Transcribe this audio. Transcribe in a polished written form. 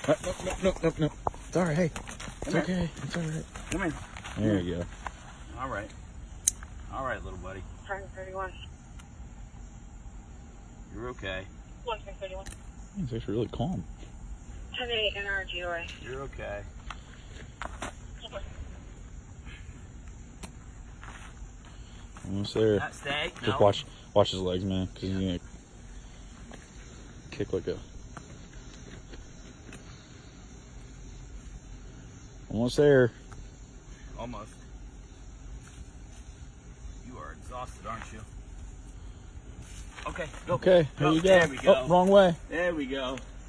No. It's all right. Hey, it's okay. It's all right. Come here. There you go. All right. All right, little buddy. 31. You're okay. 131. He's actually really calm. 10-8 NRGOA. You're okay. Almost there. Not stay. Just No. watch his legs, man, because he's gonna kick like a. Almost there. Almost. You are exhausted, aren't you? Okay, go. Okay, here Go. you go. There we go. Oh, wrong way. There we go.